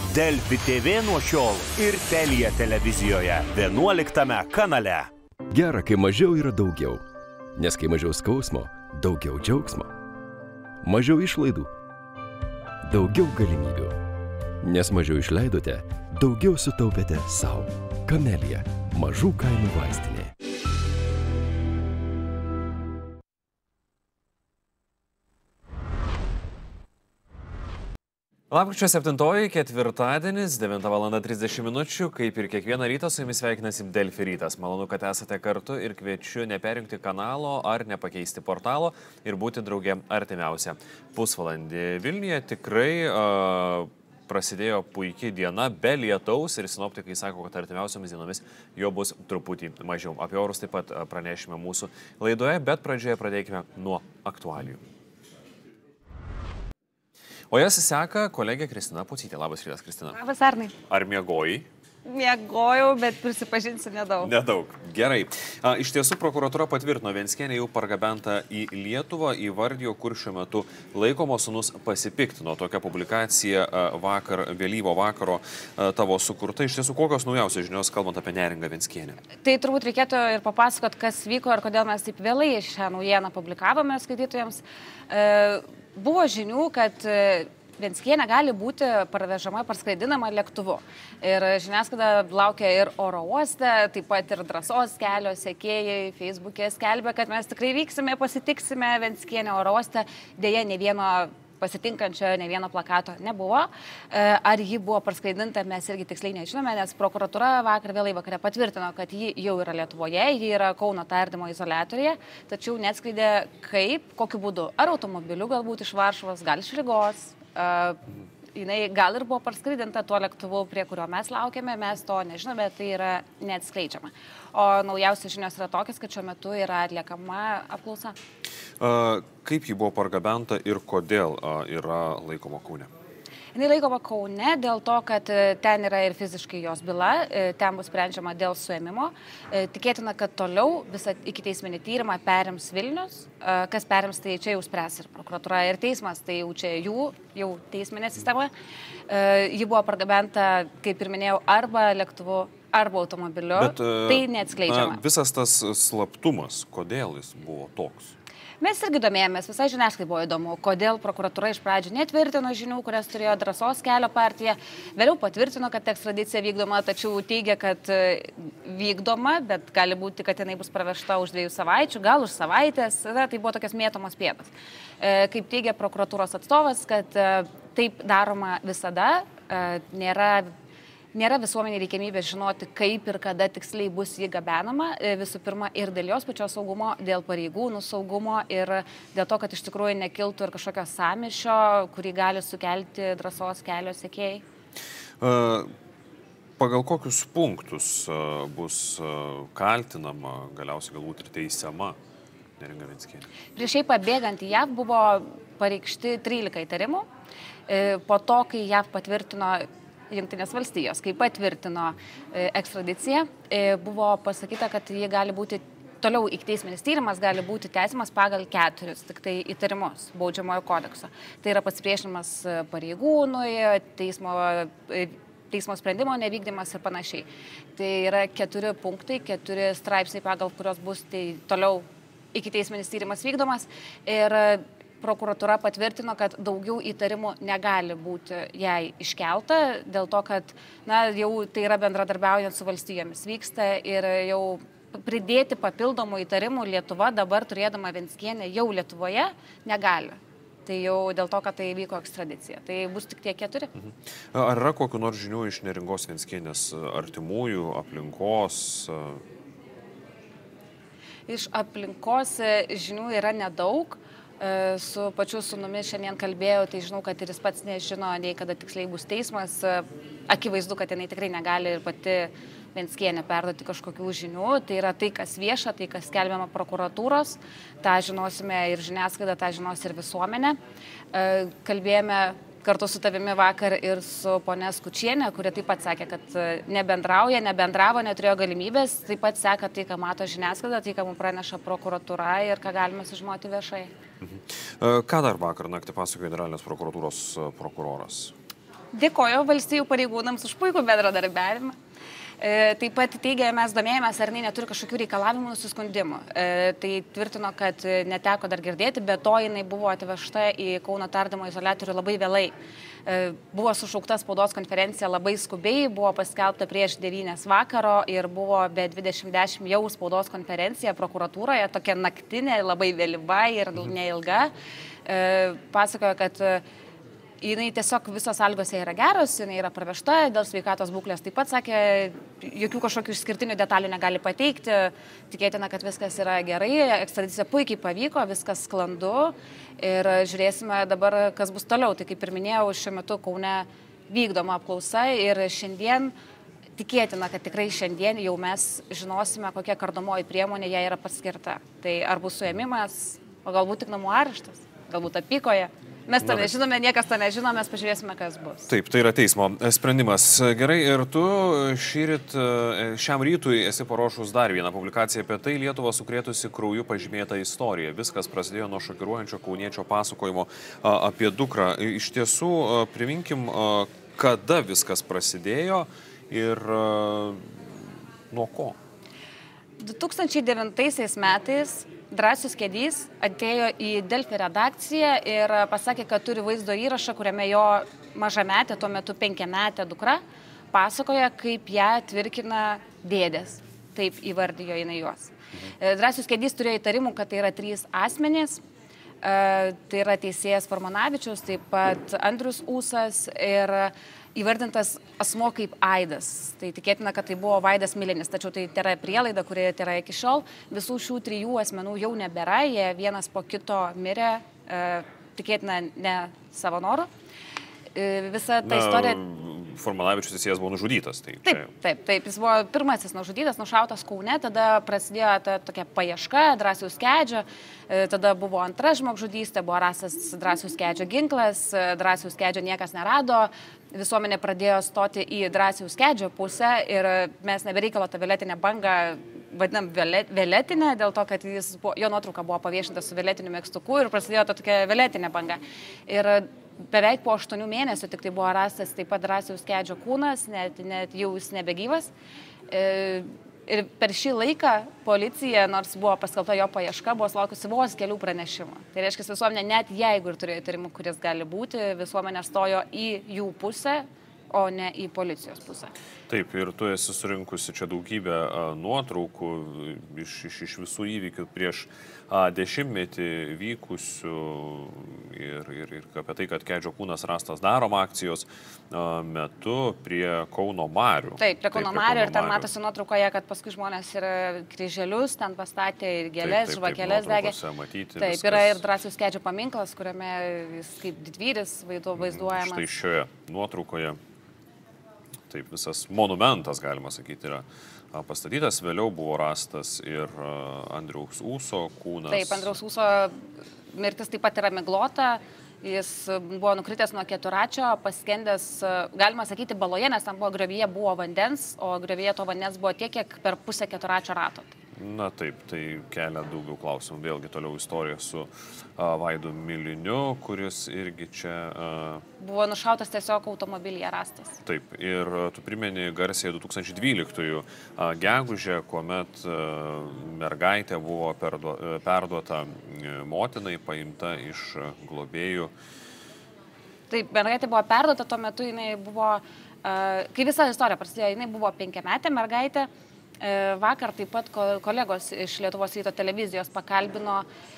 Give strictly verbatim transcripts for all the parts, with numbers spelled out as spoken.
Delfi T V nuo šiol ir Telia televizijoje vienuoliktame kanale. Gera, kai mažiau yra daugiau. Nes kai mažiau skausmo, daugiau džiaugsmo. Mažiau išlaidų, daugiau galimybių. Nes mažiau išleidote, daugiau sutaupėte sau. Camellia – mažų kainų vaistinė. Lapkričio septintoji, ketvirtadienis, devintą valandą trisdešimt minučių, kaip ir kiekvieną rytą su jumis sveikinasi Delfi rytas. Malonu, kad esate kartu ir kviečiu neperinkti kanalo ar nepakeisti portalo ir būti drauge artimiausią pusvalandį. Vilniuje tikrai uh, prasidėjo puikiai diena be lietaus ir sinoptikai sako, kad artimiausiomis dienomis jo bus truputį mažiau. Apie orus taip pat pranešime mūsų laidoje, bet pradžioje pradėkime nuo aktualijų. O jas seka kolegė Kristina Pucytė. Labas rytas, Kristina. Labas, Arnai. Ar miegojai? Miegojau, bet prisipažinsiu nedaug. Nedaug. Gerai. A, iš tiesų, prokuratūra patvirtino, Venckienė jau pargabenta į Lietuvą, įvardijo, kur šiuo metu laikomo sūnus pasipiktino. Tokia publikacija a, vakar, vėlyvo vakaro a, tavo sukurta. Iš tiesų, kokios naujausios žinios, kalbant apie neringą Venckienę? Tai turbūt reikėtų ir papasakot, kas vyko ir kodėl mes taip vėlai šią naujieną publikavome skaitytojams. E, Buvo žinių, kad Venckienė gali būti parvežama, parskraidinama lėktuvu. Ir žiniasklaida laukia ir oro uoste, taip pat ir Drąsos kelio sekėjai Facebook'e skelbia, kad mes tikrai vyksime, pasitiksime Venckienę oro uoste. Deja, ne vieno pasitinkančio, ne vieno plakato nebuvo. Ar ji buvo parskraidinta, mes irgi tiksliai nežinome, nes prokuratūra vakar vėlai vakare patvirtino, kad ji jau yra Lietuvoje, ji yra Kauno tardymo izoliatoriuje, tačiau neatskleidė kaip, kokiu būdu. Ar automobiliu galbūt iš Varšuvos, gal iš Rygos. Uh, jinai gal ir buvo parskraidinta tuo lėktuvu, prie kurio mes laukiame, mes to nežinome, tai yra neatskleidžiama. O naujausios žinios yra tokios, kad šiuo metu yra atliekama apklausa. Uh, kaip ji buvo pargabenta ir kodėl uh, yra laikoma Kaune? Jinai laikoma Kaune dėl to, kad ten yra ir fiziškai jos byla, ten bus sprendžiama dėl suėmimo. Tikėtina, kad toliau visą ikiteisminį tyrimą perims Vilnius. Kas perims, tai čia jau spręs ir prokuratūra, ir teismas, tai jau čia jų, jau teisminė sistema. Ji buvo pargabenta, kaip ir minėjau, arba lėktuvu, arba automobiliu. Bet, tai neatskleidžiama. Na, visas tas slaptumas, kodėl jis buvo toks? Mes irgi domėjomės, visai žiniasklaidai buvo įdomu, kodėl prokuratūra iš pradžių netvirtino žinių, kurias turėjo Drąsos kelio partija, vėliau patvirtino, kad ekstradicija vykdoma, tačiau teigia, kad vykdoma, bet gali būti, kad jinai bus pravežta už dviejų savaičių, gal už savaitės, tai buvo tokias mėtomos pėdas. Kaip teigia prokuratūros atstovas, kad taip daroma visada, nėra Nėra visuomenė reikiamybė žinoti, kaip ir kada tiksliai bus jį gabenama, visų pirma ir dėl jos pačios saugumo, dėl pareigūnų saugumo ir dėl to, kad iš tikrųjų nekiltų ir kažkokio sąmyšio, kurį gali sukelti Drąsos kelio sekėjai. Uh, pagal kokius punktus uh, bus uh, kaltinama, galiausiai galbūt ir teisiama neringa Venckienė? Prieš jai pabėgant į J A V buvo pareikšti trylika įtarimų. Po to, kai J A V patvirtino Jungtinės valstijos, kai patvirtino ekstradiciją, buvo pasakyta, kad jie gali būti, toliau ikiteisminis tyrimas gali būti tęsiamas pagal keturis tik tai įtarimus baudžiamojo kodekso. Tai yra pasipriešinimas pareigūnui, teismo, teismo sprendimo nevykdymas ir panašiai. Tai yra keturi punktai, keturi straipsniai, pagal kurios bus tai toliau ikiteisminis tyrimas vykdomas. Ir prokuratūra patvirtino, kad daugiau įtarimų negali būti jai iškelta, dėl to, kad na, jau tai yra bendradarbiaujant su valstijomis vyksta ir jau pridėti papildomų įtarimų Lietuva dabar turėdama Venckienę jau Lietuvoje negali. Tai jau dėl to, kad tai vyko ekstradicija. Tai bus tik tie keturi. Mhm. Ar yra kokių nors žinių iš neringos Venckienės artimųjų, aplinkos? Iš aplinkos žinių yra nedaug. Su pačiu sūnumi šiandien kalbėjau, tai žinau, kad ir jis pats nežino, nei kada tiksliai bus teismas. Akivaizdu, kad jinai tikrai negali ir pati Venckienė perduoti kažkokių žinių. Tai yra tai, kas vieša, tai, kas skelbiama prokuratūros. Ta žinosime ir žiniasklaida, ta žinos ir visuomenė. Kalbėjome kartu su tavimi vakar ir su ponia Skučienė, kuri taip pat sakė, kad nebendrauja, nebendravo, neturėjo galimybės, taip pat seka tai, ką mato žiniasklaida, tai, ką mums praneša prokuratūra ir ką galime sužinoti viešai. Mhm. Ką dar vakar naktį pasakojo generalinės prokuratūros prokuroras? dėkojo valstijų pareigūnams už puikų bendradarbiavimą. Taip pat teigia, mes domėjomės, ar jinai neturi kažkokių reikalavimų nusiskundimų. Tai tvirtino, kad neteko dar girdėti, bet to jinai buvo atvežta į Kauno tardymo izoliatorių labai vėlai. Buvo sušaukta spaudos konferencija labai skubiai, buvo paskelbta prieš devynias vakaro ir buvo be dvidešimt dešimt jau spaudos konferencija prokuratūroje, tokia naktinė, labai vėlyva ir neilga. Pasakojo, kad jinai tiesiog visos sąlygos yra geros, jinai yra pravežta, dėl sveikatos būklės taip pat sakė, jokių kažkokių išskirtinių detalių negali pateikti, tikėtina, kad viskas yra gerai, ekstradicija puikiai pavyko, viskas sklandu ir žiūrėsime dabar, kas bus toliau. Tai kaip ir minėjau, šiuo metu Kaune vykdoma apklausa ir šiandien tikėtina, kad tikrai šiandien jau mes žinosime, kokia kardomoji priemonė jai yra paskirta. Tai ar bus suėmimas, o galbūt tik namų areštas, galbūt apykoje. Mes to nežinome, niekas to nežino, mes pažiūrėsime, kas bus. Taip, tai yra teismo sprendimas. Gerai, ir tu šįryt, šiam rytui esi paruošus dar vieną publikaciją apie tai, Lietuvą sukrėtusi krauju pažymėta istorija. Viskas prasidėjo nuo šokiruojančio kauniečio pasakojimo apie dukrą. Iš tiesų, priminkim, kada viskas prasidėjo ir nuo ko? du tūkstančiai devintaisiais metais Drąsius Kedys atėjo į Delfi redakciją ir pasakė, kad turi vaizdo įrašą, kuriame jo mažametė, tuo metu penkiametė dukra, pasakoja, kaip ją tvirkina dėdės. Taip įvardijo jinai juos. Drąsius Kedys turėjo įtarimų, kad tai yra trys asmenys. Tai yra teisėjas Formonavičius, taip pat Andrius Ūsas ir įvardintas asmo kaip Aidas. Tai tikėtina, kad tai buvo Vaidas Milinis, tačiau tai yra prielaida, kuri yra iki šiol. Visų šių trijų asmenų jau nebėra, jie vienas po kito mirė, tikėtina ne savo noru. Visa ta istorija... Formonavičius teisėjas buvo nužudytas. Tai taip, taip, taip, jis buvo pirmasis nužudytas, nušautas Kaune, tada prasidėjo ta tokia paieška Drąsiaus Kedžio, tada buvo antra žmogžudystė, buvo rastas Drąsiaus Kedžio ginklas, Drąsiaus Kedžio niekas nerado, visuomenė pradėjo stoti į Drąsiaus Kedžio pusę ir mes nebereikalo tą violetinę bangą vadinam violetinę, dėl to, kad jis buvo, jo nuotrauka buvo paviešinta su violetiniu megztuku ir prasidėjo ta tokia violetinė banga. Ir beveik po aštuonių mėnesių tik tai buvo rastas taip pat Drąsiaus Kedžio kūnas, net, net jau jis nebegyvas. Ir per šį laiką policija, nors buvo paskelbta jo paieška, buvo sulaukusi vos kelių pranešimų. Tai reiškia, visuomenė, net jeigu ir turėjo įtarimų, kuris gali būti, visuomenė stojo į jų pusę, o ne į policijos pusę. Taip, ir tu esi surinkusi čia daugybę a, nuotraukų iš, iš, iš visų įvykių prieš a, dešimtmetį vykusių ir, ir, ir apie tai, kad Kedžio kūnas rastas darom akcijos a, metu prie Kauno marių. Taip, prie Kauno marių ir ten matosi nuotraukoje, kad paskui žmonės ir kryželius ten pastatė ir gėlės, žvakeles degė. Matyti, taip, viskas... yra ir Drąsiaus Kedžio paminklas, kuriame jis kaip didvyris vaizduojamas. Štai šioje nuotraukoje. Taip, visas monumentas, galima sakyti, yra pastatytas. Vėliau buvo rastas ir Andriaus Ūso kūnas. Taip, Andriaus Ūso mirtis taip pat yra miglota. Jis buvo nukritęs nuo keturačio, paskendęs, galima sakyti, baloje, nes tam buvo griovyje buvo vandens, o griovyje to vandens buvo tiek, kiek per pusę keturačio rato. Na taip, tai kelia daugiau klausimų. Vėlgi toliau istorija su a, Vaidu Miliniu, kuris irgi čia... A... Buvo nušautas tiesiog automobilyje rastas. Taip, ir tu primeni garsiai du tūkstančiai dvyliktųjų gegužę, kuomet a, mergaitė buvo perduo, perduota motinai, paimta iš globėjų. Taip, mergaitė buvo perduota, tuo metu jinai buvo, a, kai visa istorija prasidėjo, jinai buvo penkiametė mergaitė. Vakar taip pat kolegos iš Lietuvos ryto televizijos pakalbino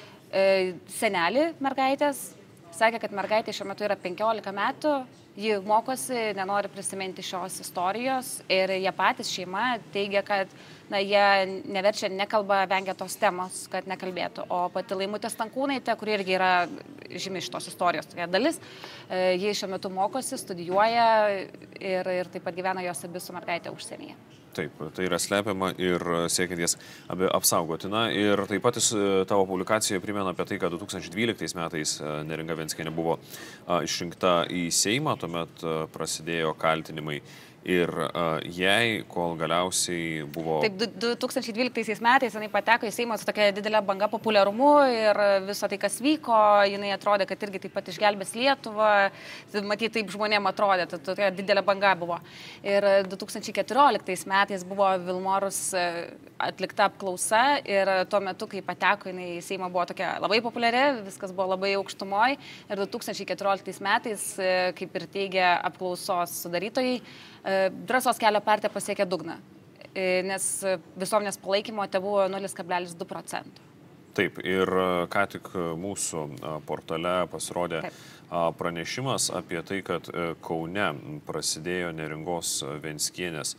senelį mergaitės. Sakė, kad mergaitė šiuo metu yra penkiolika metų, ji mokosi, nenori prisiminti šios istorijos ir jie patys šeima teigia, kad na, jie neverčia, nekalba, vengia tos temos, kad nekalbėtų. O pati Laimutė Stankūnaitė, kuri irgi yra žymi šitos istorijos tokia dalis, ji šiuo metu mokosi, studijuoja ir, ir taip pat gyvena jos abi su mergaitė užsienyje. Taip, tai yra slepiama ir siekiant jas abi apsaugotina. Ir taip pat tavo publikacijoje primena apie tai, kad du tūkstančiai dvyliktais metais Neringa Venckienė buvo išrinkta į Seimą, tuomet prasidėjo kaltinimai Ir uh, jai, kol galiausiai buvo... Taip, du tūkstančiai dvyliktaisiais metais jinai pateko į Seimą su tokia didelė banga populiarumu ir viso tai, kas vyko, jinai atrodė, kad irgi taip pat išgelbės Lietuvą, matyt, taip žmonėm atrodė, tai tokia didelė banga buvo. Ir du tūkstančiai keturioliktais metais buvo Vilmorus atlikta apklausa ir tuo metu, kai pateko jinai į Seimą, buvo tokia labai populiari, viskas buvo labai aukštumoj ir du tūkstančiai keturioliktais metais, kaip ir teigia apklausos sudarytojai, Drąsos kelio partija pasiekė dugną, nes visuomenės palaikymo te buvo nulis kablelis du procento. Taip, ir ką tik mūsų portale pasirodė Taip. pranešimas apie tai, kad Kaune prasidėjo Neringos Venckienės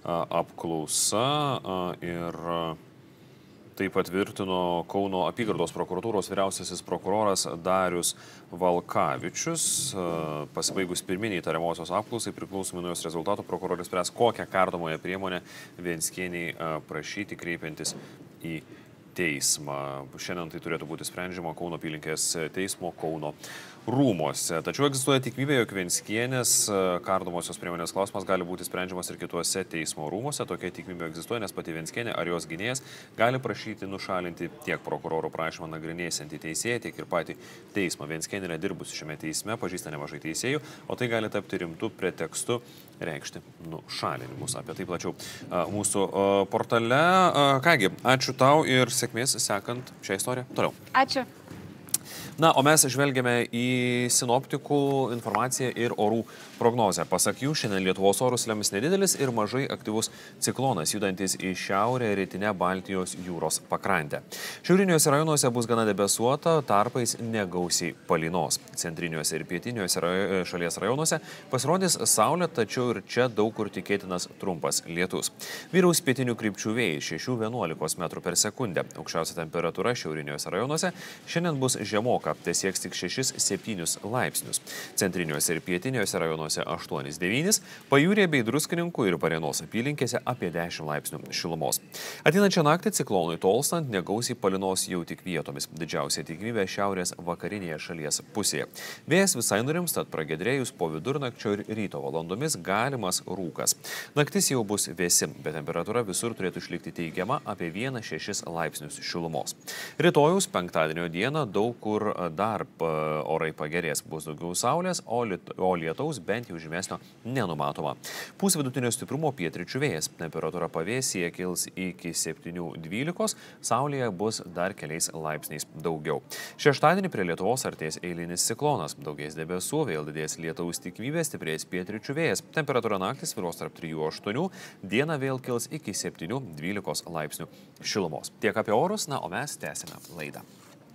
apklausa ir tai patvirtino Kauno apygardos prokuratūros vyriausiasis prokuroras Darius Valkavičius. Pasibaigus pirminiai tariamosios apklausai, priklausomai nuo jos rezultatų, prokuroras spręs, kokią kardomąją priemonę Venckieniai prašyti, kreipiantis į teismą. Šiandien tai turėtų būti sprendžiama Kauno apylinkės teismo Kauno rūmose. Tačiau egzistuoja tikimybė, jog Venckienės kardomosios priemonės klausimas gali būti sprendžiamas ir kituose teismo rūmose. Tokia tikimybė egzistuoja, nes pati Venckienė ar jos gynėjas gali prašyti nušalinti tiek prokuroro prašymą nagrinėsiantį teisėją, tiek ir patį teismą. Venckienė yra dirbusi šiame teisme, pažįsta nemažai teisėjų, o tai gali tapti rimtu pretekstu reikšti nušalinimus. Apie tai plačiau mūsų portale. Kągi, ačiū tau ir sėkmės sekant šią istoriją toliau. Ačiū. Na, o mes žvelgiame į sinoptikų informaciją ir orų prognozę. Pasak jų, šiandien Lietuvos orus lems nedidelis ir mažai aktyvus ciklonas, judantis į šiaurę rytinę Baltijos jūros pakrantę. Šiauriniuose rajonuose bus gana debesuota, tarpais negausiai palynos. Centriniuose ir pietiniuose šalies rajonuose pasirodys saulė, tačiau ir čia daug kur tikėtinas trumpas lietus. Vyraus pietinių krypčių vėjai šešių vienuolikos metrų per sekundę. Aukščiausia temperatūra šiauriniuose rajonuose šiandien bus žemoka, tai sieks tik šešis septynis laipsnius. Centriniuose ir pietiniuose rajonuose aštuonis devynis, Pajūrėje bei Druskininkų ir Varėnos apylinkėse apie dešimt laipsnių šilumos. Ateinančią naktį ciklonui tolstant negausiai palynos jau tik vietomis. Didžiausia tikimybė šiaurės vakarinėje šalies pusėje. Vėjas visai nurims, tad pragiedrėjus po vidurnakčio ir ryto valandomis galimas rūkas. Naktis jau bus vėsi, bet temperatūra visur turėtų išlikti teigiama apie vieną šešis laipsnius šilumos. Rytojaus penktadienio dieną daug kur dar orai pagerės, bus daugiau saulės, o lietaus bent jau žymesnio nenumatoma. Pūs vidutinio stiprumo pietryčių vėjas, temperatūra pavėsyje kils iki septynių dvylikos, saulėje bus dar keliais laipsniais daugiau. Šeštadienį prie Lietuvos artės eilinis ciklonas, daugės debesų, vėl didės lietaus tikimybė, stiprės pietryčių vėjas, temperatūra naktį svyruos tarp trijų aštuonių, dieną vėl kils iki septynių dvylikos laipsnių šilumos. Tiek apie orus, na, o mes tęsime laidą.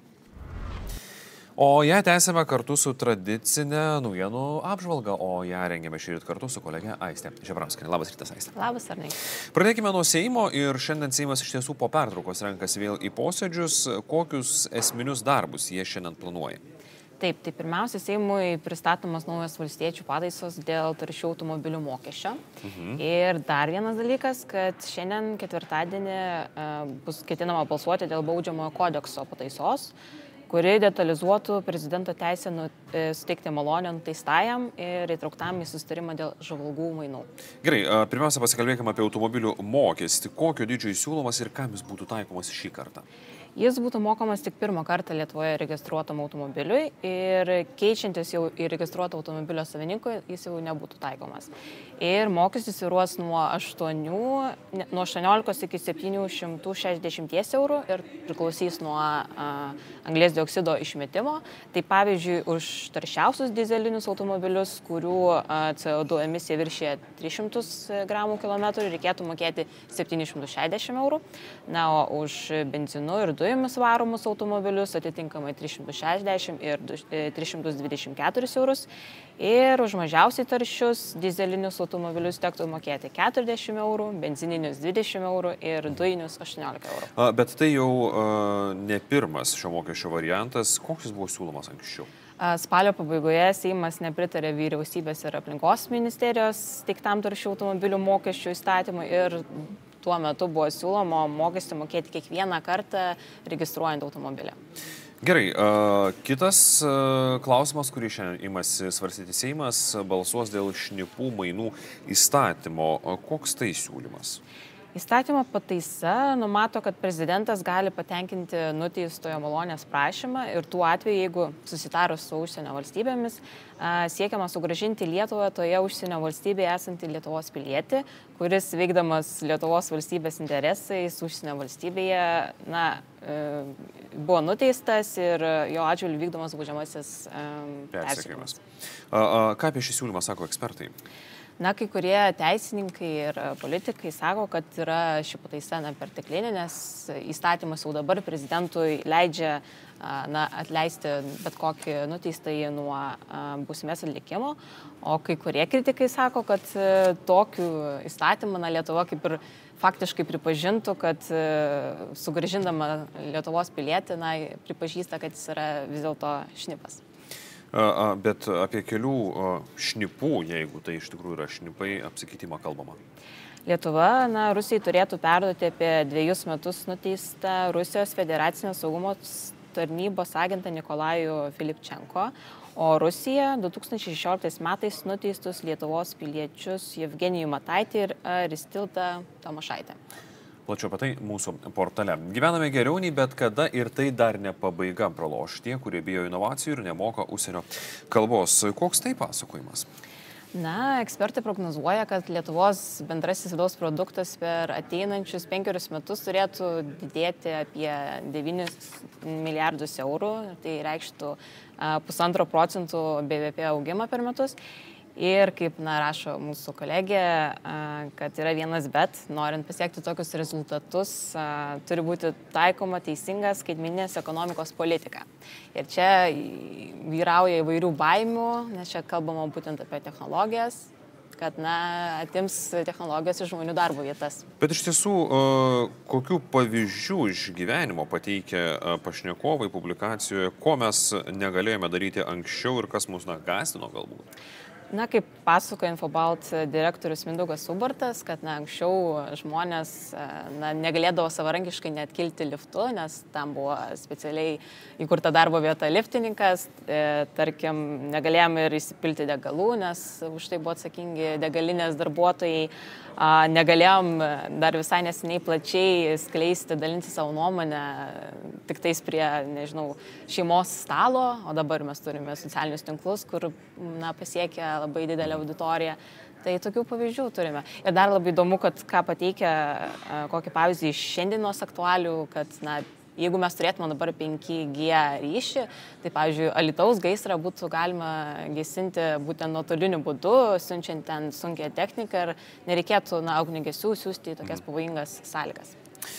O ją tęsime kartu su tradicinė naujienų apžvalga, o ją rengiame šįryt kartu su kolegė Aistė Žebramskienė. Labas rytas, Aistė. Labas, Arnai. Pradėkime nuo Seimo ir šiandien Seimas iš tiesų po pertraukos renkasi vėl į posėdžius. Kokius esminius darbus jie šiandien planuoja? Taip, tai pirmiausia, Seimui pristatomas naujas valstiečių pataisos dėl taršių automobilių mokesčio. Mhm. Ir dar vienas dalykas, kad šiandien ketvirtadienį bus ketinama balsuoti dėl baudžiamojo kodekso pataisos, kuri detalizuotų prezidento teisę suteikti malonę nuteistajam ir įtrauktam į susitarimą dėl žvalgų mainų. Gerai, pirmiausia pasikalbėkime apie automobilių mokestį. Kokio dydžio jis siūlomas ir kam jis būtų taikomas šį kartą? Jis būtų mokamas tik pirmą kartą Lietuvoje registruotam automobiliui ir keičiantis jau į registruotą automobilio savininkui, jis jau nebūtų taikomas. Ir mokestis svyruos nuo aštuonių, nuo aštuoniolikos iki septynių šimtų šešiasdešimties eurų ir priklausys nuo a, anglies dioksido išmetimo. Tai pavyzdžiui, už taršiausius dizelinius automobilius, kurių a, C O du emisija viršė tris šimtus gramų kilometrų, reikėtų mokėti septynis šimtus šešiasdešimt eurų. Na, o už benzinu ir dujomis varomus automobilius atitinkamai tris šimtus šešiasdešimt ir tris šimtus dvidešimt keturis eurus. Ir už mažiausiai taršius dizelinius automobilius tektų mokėti keturiasdešimt eurų, benzininius dvidešimt eurų ir dujinius aštuoniolika eurų. A, bet tai jau a, ne pirmas šio mokesčio variantas. Koks jis buvo siūlomas anksčiau? Spalio pabaigoje Seimas nepritarė vyriausybės ir aplinkos ministerijos teiktam taršių automobilių mokesčių įstatymui ir tuo metu buvo siūloma mokestį mokėti kiekvieną kartą registruojant automobilį. Gerai, uh, kitas uh, klausimas, kurį šiandien imasi svarstyti Seimas, balsuos dėl šnipų mainų įstatymo. Koks tai siūlymas? Įstatymo pataisa numato, kad prezidentas gali patenkinti nuteistojo malonės prašymą ir tuo atveju, jeigu susitarus su užsienio valstybėmis, siekiama sugrąžinti Lietuvą toje užsienio valstybėje esantį Lietuvos pilietį, kuris veikdamas Lietuvos valstybės interesais užsienio valstybėje na, buvo nuteistas ir jo atžvilgiu vykdomas baudžiamasis persekiojimas. Ką apie šį siūlymą sako ekspertai? Na, kai kurie teisininkai ir politikai sako, kad yra ši pataisa perteklinė, nes įstatymas jau dabar prezidentui leidžia na, atleisti bet kokį nuteistąjį nuo bausmės atlikimo, o kai kurie kritikai sako, kad tokiu įstatymu na, Lietuva kaip ir faktiškai pripažintų, kad sugrąžindama Lietuvos pilietį, na, pripažįsta, kad jis yra vis dėlto šnipas. Bet apie kelių šnipų, jeigu tai iš tikrųjų yra šnipai, apsikeitimą kalbama. Lietuva, na, Rusijai turėtų perduoti apie dviejus metus nuteistą Rusijos federacinės saugumo tarnybos agentą Nikolajų Filipčenko, o Rusija du tūkstančiai šešioliktais metais nuteistus Lietuvos piliečius Jevgenijų Mataitį ir Aristildą Tamošaitę. Plačiau apie tai mūsų portale. Gyvename geriau nei bet kada ir tai dar ne pabaiga, praloš tie, kurie bijo inovacijų ir nemoka užsienio kalbos. Koks tai pasakojimas? Na, ekspertai prognozuoja, kad Lietuvos bendrasis vidaus produktas per ateinančius penkerius metus turėtų didėti apie devynis milijardus eurų. Tai reikštų pusantro procentų B V P augimą per metus. Ir kaip na, rašo mūsų kolegė, kad yra vienas bet, norint pasiekti tokius rezultatus, turi būti taikoma teisinga skaitmeninės ekonomikos politika. Ir čia vyrauja įvairių baimių, nes čia kalbama būtent apie technologijas, kad na, atims technologijos iš žmonių darbo vietas. Bet iš tiesų, kokių pavyzdžių iš gyvenimo pateikia pašnekovai publikacijoje, ko mes negalėjome daryti anksčiau ir kas mus na, gąsdino galbūt? Na, kaip pasakoja Infobalt direktorius Mindaugas Subartas, kad na, anksčiau žmonės na, negalėdavo savarankiškai net kilti liftu, nes tam buvo specialiai įkurta darbo vieta liftininkas, e, tarkim, negalėjome ir įsipilti degalų, nes už tai buvo atsakingi degalinės darbuotojai, a, negalėjom dar visai neseniai plačiai skleisti, dalinti savo nuomonę tik tais prie, nežinau, šeimos stalo, o dabar mes turime socialinius tinklus, kur na, pasiekia labai didelę auditoriją. Tai tokių pavyzdžių turime. Ir dar labai įdomu, kad ką pateikia, kokį pavyzdį iš šiandienos aktualių, kad na, jeigu mes turėtume dabar penki G ryšį, tai pavyzdžiui, Alytaus gaisrą būtų galima gesinti būtent nuotoliniu būdu, siunčiant ten sunkią techniką ir nereikėtų na, ugniagesių siųsti į tokias pavojingas sąlygas.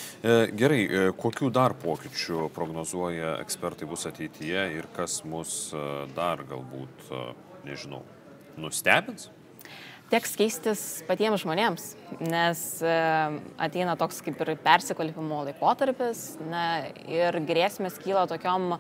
Gerai, kokių dar pokyčių prognozuoja ekspertai bus ateityje ir kas mus dar galbūt, nežinau, nustebins? Teks keistis patiems žmonėms, nes ateina toks kaip ir persikvalifimo laikotarpis na, ir grėsmės kyla tokiom,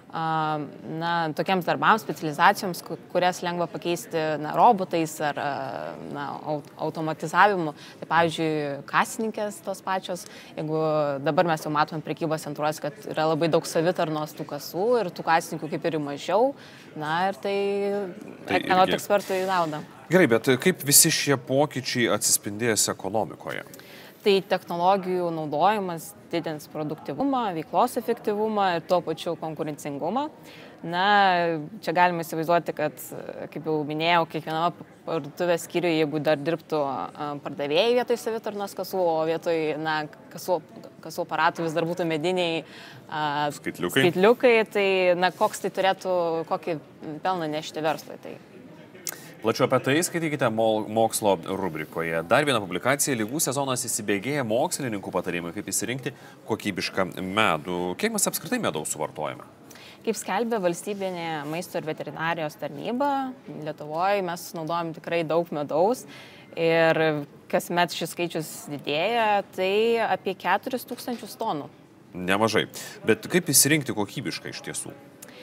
na, tokiems darbams, specializacijoms, kurias lengva pakeisti na, robotais ar na, automatizavimu. Tai pavyzdžiui, kasininkės tos pačios, jeigu dabar mes jau matome prekybos centruose, kad yra labai daug savitarnos tų kasų ir tų kasininkų kaip ir mažiau, na ir tai, tai anot ekspertų į naudą. Gerai, bet kaip visi šie pokyčiai atsispindės ekonomikoje? Tai technologijų naudojimas didins produktyvumą, veiklos efektyvumą ir tuo pačiu konkurencingumą. Na, čia galime įsivaizduoti, kad, kaip jau minėjau, kiekviename parduotuvės skyriuje, jeigu dar dirbtų pardavėjai vietoj savitarnos kasų, o vietoj na, kasų, kasų aparatų vis dar būtų mediniai a, skaitliukai. skaitliukai, tai na, koks tai turėtų, kokį pelną nešti verslui. Tai. Plačiau apie tai skaitykite mokslo rubrikoje. Dar viena publikacija – lygų sezonas įsibėgėja, mokslininkų patarimai, kaip įsirinkti kokybišką medų. Kiek mes apskritai medaus suvartojame? Kaip skelbia valstybinė maisto ir veterinarijos tarnyba, Lietuvoje mes naudojam tikrai daug medaus ir kasmet šis skaičius didėja, tai apie keturis tūkstančius tonų. Nemažai. Bet kaip įsirinkti kokybišką iš tiesų?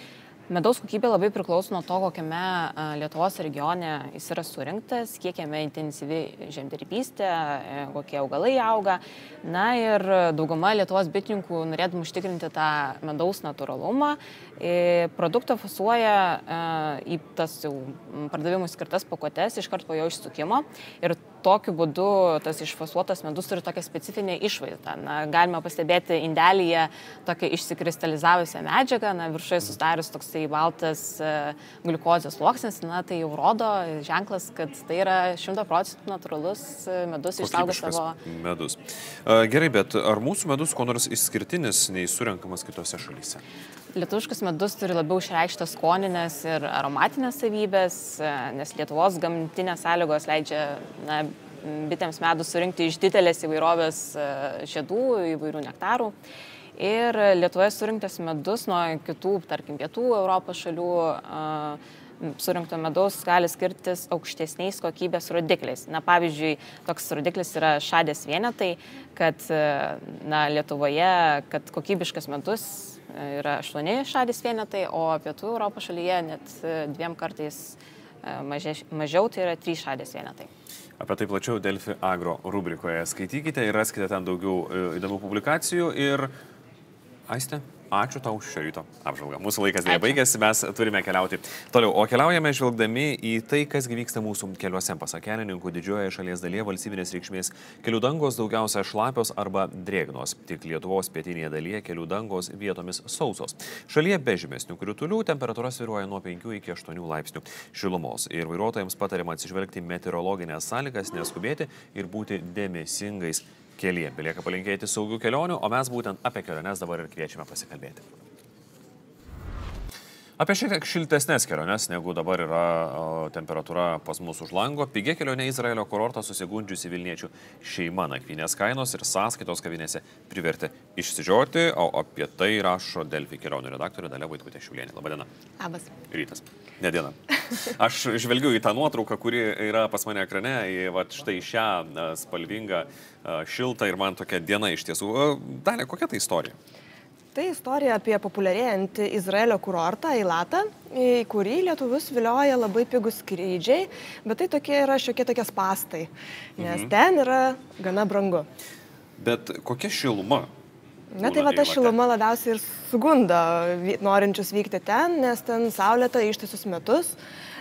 Medaus kokybė labai priklauso nuo to, kokiame Lietuvos regione jis yra surinktas, kiek jame intensyvi žemdirbystė, kokie augalai auga. Na ir dauguma Lietuvos bitininkų, norėdami užtikrinti tą medaus natūralumą, produktą fasuoja į tas jau pardavimų skirtas pakuotes iš karto po jo išsukimo. Ir tokiu būdu tas išfasuotas medus turi tokią specifinę išvaizdą. Na, galime pastebėti indelyje tokią išsikristalizavusią medžiagą, na, viršuje susidarius toksai baltas gliukozės sluoksnis, na, tai jau rodo ženklas, kad tai yra šimto procentų natūralus medus, išsaugo savo... medus. Gerai, bet ar mūsų medus kuo nors išskirtinis nei surenkamas kitose šalyse? Lietuviškas medus turi labiau išreikštas skoninės ir aromatinės savybės, nes Lietuvos gamtinės sąlygos leidžia, na, bitėms medų surinkti iš didelės įvairovės žiedų, įvairių nektarų. Ir Lietuvoje surinktas medus nuo kitų, tarkim, pietų Europos šalių surinkto medaus gali skirtis aukštesniais kokybės rodikliais. Na, pavyzdžiui, toks rodiklis yra šadės vienetai, kad, na, Lietuvoje, kad kokybiškas medus yra aštuoni šadės vienetai, o pietų Europos šalyje net dviem kartais mažiau, tai yra trys šadės vienetai. Apie tai plačiau Delfi Agro rubrikoje skaitykite ir raskite ten daugiau įdomių publikacijų. Ir Aiste, ačiū tau šio ryto apžvalgą. Mūsų laikas dėja baigėsi, mes turime keliauti toliau. O keliaujame žvelgdami į tai, kas vyksta mūsų keliuose. Pasak kelininkų, didžiojoje šalies dalyje valstybinės reikšmės kelių dangos daugiausia šlapios arba drėgnos. Tik Lietuvos pietinėje dalyje kelių dangos vietomis sausos. Šalyje be žymesnių kritulių temperatūra svyruoja nuo penkių iki aštuonių laipsnių šilumos. Ir vairuotojams patariama atsižvelgti meteorologinės sąlygas, neskubėti ir būti dėmesingais kelyje. Belieka palinkėti saugių kelionių, o mes būtent apie keliones dabar ir kviečiame pasikalbėti. Apie šiek tiek šiltesnės keliones, negu dabar yra o, temperatūra pas mus už lango. Pigia kelionė į Izraelio kurortą susigundžiusi Vilniečių šeima. Nakvynės kainos ir sąskaitos kavinėse privertė išsižioti, o apie tai rašo Delfi kelionių redaktorė Dalia Vaitkutė-Šiaulienė. Labadiena. Labas. Rytas. Ne diena. Aš žvelgiu į tą nuotrauką, kuri yra pas mane ekrane, į va, štai šią spalvingą šiltą ir man tokia diena iš tiesų. Dalia, kokia tai istorija? Tai istorija apie populiarėjantį Izraelio kurortą Eilatą, į kurį lietuvius vilioja labai pigus skrydžiai, bet tai tokie yra šiokie tokie spastai, nes mhm. ten yra gana brangu. Bet kokia šiluma? Na tai va ta šiluma labiausiai ir sugunda norinčius vykti ten, nes ten saulėta ištisus metus,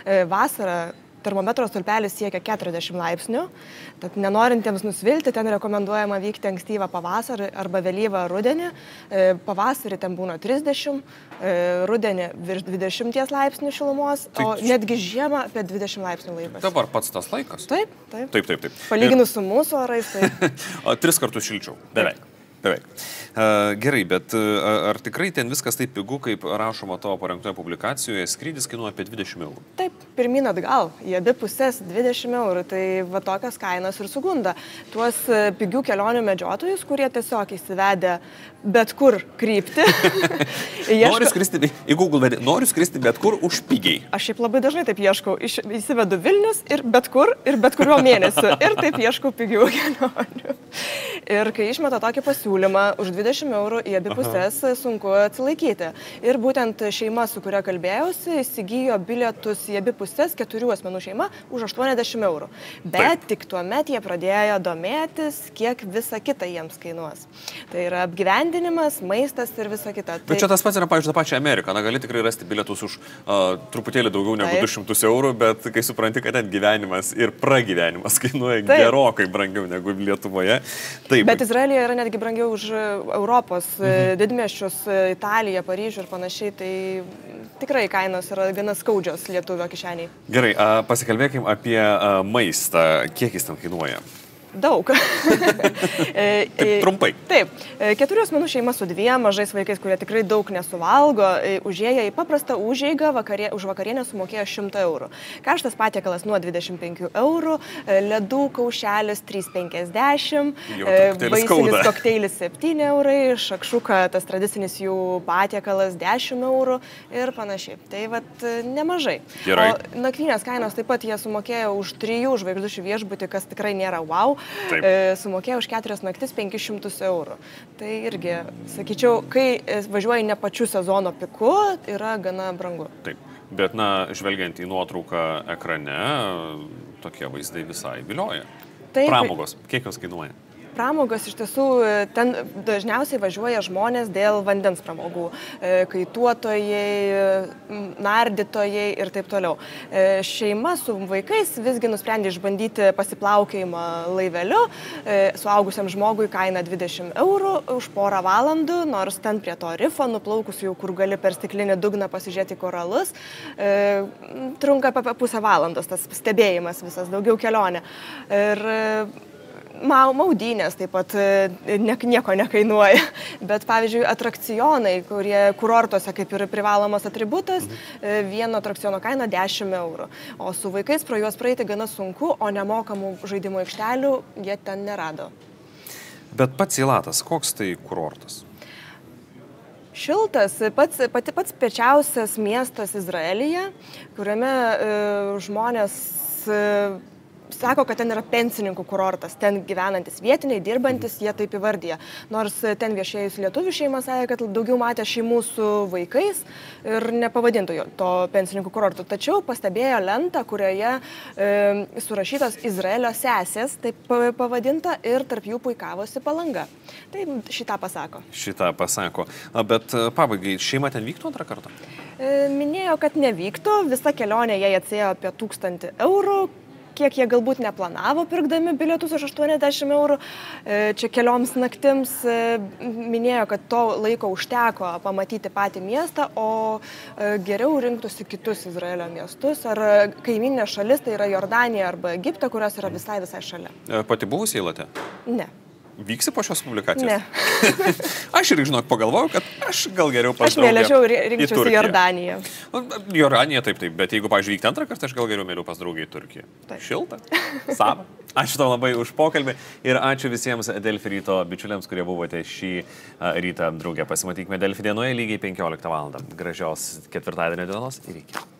vasarą termometro stulpelis siekia keturiasdešimt laipsnių, tad nenorintiems nusvilti, ten rekomenduojama vykti ankstyvą pavasarį arba vėlyvą rudenį. Pavasarį ten būna trisdešimt, rudenį virš dvidešimties laipsnių šilumos, tai... o netgi žiemą apie dvidešimt laipsnių laikosi. Dabar pats tas laikas? Taip, taip. Taip, taip, taip. Palyginus ir... su mūsų orais, tai... Tris kartus šilčiau, beveik. Beveik. Uh, gerai, bet uh, ar tikrai ten viskas taip pigu, kaip rašoma tavo parengtoje publikacijoje, skrydis kainuoja apie dvidešimt eurų? Taip, pirmyn atgal, į abi pusės dvidešimt eurų, tai va tokios kainos ir sugunda. Tuos pigių kelionių medžiotojus, kurie tiesiog įsivedė bet kur krypti. ieško... Noriu skristi, į Google vedė, noriu skristi bet kur už pigiai. Aš šiaip labai dažnai taip ieškau, Iš, įsivedu Vilnius ir bet kur, ir bet kuriuo mėnesiu, ir taip ieškau pigių kelionių. Ir kai išmeta tokį pasiūlymą už dvidešimt eurų į abi pusės, Aha. sunku atsilaikyti. Ir būtent šeima, su kuria kalbėjausi, įsigijo bilietus į abi pusės, keturių asmenų šeima, už aštuoniasdešimt eurų. Bet Taip. tik tuo met jie pradėjo domėtis, kiek visa kita jiems kainuos. Tai yra apgyvendinimas, maistas ir visa kita. Bet tai... čia tas pats yra, pavyzdžiui, tą pačią Ameriką. Na, gali tikrai rasti bilietus už uh, truputėlį daugiau negu Taip. du šimtus eurų, bet kai supranti, kad ten gyvenimas ir pragyvenimas kainuoja Taip. gerokai brangiau negu Lietuvoje. Taip. Bet Izraelyje yra netgi brangiau už Europos mhm. didmiesčius, Italiją, Paryžių ir panašiai, tai tikrai kainos yra gana skaudžios lietuvio kišeniai. Gerai, pasikalbėkim apie maistą. Kiek jis ten kainuoja? Daug. Taip, trumpai. Taip, keturių asmenų šeima su dviem mažais vaikais, kurie tikrai daug nesuvalgo, užėję į paprastą užeigą, vakarė, už vakarienę sumokėjo šimtą eurų. Karštas patiekalas nuo dvidešimt penkių eurų, ledų kaušelis trys penkiasdešimt, vaisinis kokteilis septyni eurai, šakšuka, tas tradicinis jų patiekalas dešimt eurų ir panašiai. Tai vat nemažai. Gerai. O nakvynės kainos taip pat jie sumokėjo už trijų žvaigždučių viešbutį, kas tikrai nėra wow. e, sumokėjo už keturias naktis penkis šimtus eurų. Tai irgi, sakyčiau, kai važiuoji ne pačiu sezono piku, yra gana brangu. Taip, bet, na, žvelgiant į nuotrauką ekrane, tokie vaizdai visai vilioja. Taip. Pramogos, kiek jos kainuoja? Pramogos iš tiesų, ten dažniausiai važiuoja žmonės dėl vandens pramogų, kaituotojai, nardytojai ir taip toliau. Šeima su vaikais visgi nusprendė išbandyti pasiplaukėjimą laiveliu, suaugusiam žmogui kaina dvidešimt eurų už porą valandų, nors ten prie to rifo nuplaukus jau, kur gali per stiklinį dugną pasižiūrėti koralus, trunka apie pusę valandos tas stebėjimas visas, daugiau kelionė. Ir maudynės taip pat ne, nieko nekainuoja, bet pavyzdžiui atrakcionai, kurie kurortuose kaip ir privalomas atributas, vieno atrakciono kaina dešimt eurų, o su vaikais pro juos praeiti gana sunku, o nemokamų žaidimų aikštelių jie ten nerado. Bet pats Eilatas, koks tai kurortas? Šiltas, pats, pati, pats piečiausias miestas Izraelyje, kuriame e, žmonės e, sako, kad ten yra pensininkų kurortas, ten gyvenantis vietiniai, dirbantis, jie taip įvardyja. Nors ten viešėjus lietuvių šeima sakė, kad daugiau matė šeimų su vaikais ir nepavadintų jo to pensininkų kurortų. Tačiau pastebėjo lentą, kurioje e, surašytos Izraelio sesės, taip pavadinta, ir tarp jų puikavosi Palanga. Tai šitą pasako. Šitą pasako. Bet pabaigai, šeima ten vyktų antrą kartą? E, minėjo, kad nevyktų. Visa kelionė jai atsėjo apie tūkstantį eurų. Kiek jie galbūt neplanavo pirkdami bilietus už aštuoniasdešimt eurų. Čia kelioms naktims minėjo, kad to laiko užteko pamatyti patį miestą, o geriau rinktųsi kitus Izraelio miestus ar kaimyninė šalis, tai yra Jordanija arba Egipta, kurios yra visai visai šalia. Pati buvusi Eilate? Ne. Vyksi po šios publikacijos? Ne. Aš ir, žinok, pagalvojau, kad aš gal geriau pas Aš mėlėčiau rinkčiausi Jordaniją. Jordanija taip, taip, bet jeigu, pavyzdžiui, vykti antrą kartą, aš gal geriau mėliau pas draugį į Turkiją. Taip. Šilta, sava. Ačiū tau labai už pokalbį ir ačiū visiems Delfi ryto bičiuliams, kurie buvote šį rytą drauge. Pasimatykime Delfi dienoje lygiai penkioliktą valandą. Gražios ketvirtadienio dienos ir iki.